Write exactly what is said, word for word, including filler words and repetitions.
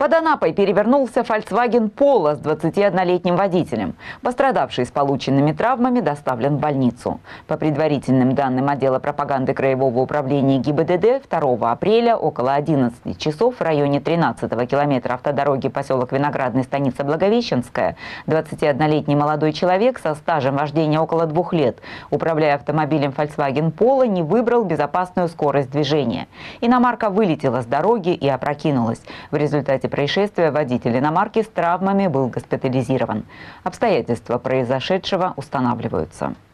Под Анапой перевернулся Volkswagen Polo с двадцатиоднолетним водителем. Пострадавший с полученными травмами доставлен в больницу. По предварительным данным отдела пропаганды Краевого управления ГИБДД, второго апреля около одиннадцати часов в районе тринадцатого километра автодороги поселок Виноградный, станица Благовещенская, двадцатиоднолетний молодой человек со стажем вождения около двух лет, управляя автомобилем Volkswagen Polo, не выбрал безопасную скорость движения. Иномарка вылетела с дороги и опрокинулась. В результате происшествия водитель иномарки с травмами был госпитализирован. Обстоятельства произошедшего устанавливаются.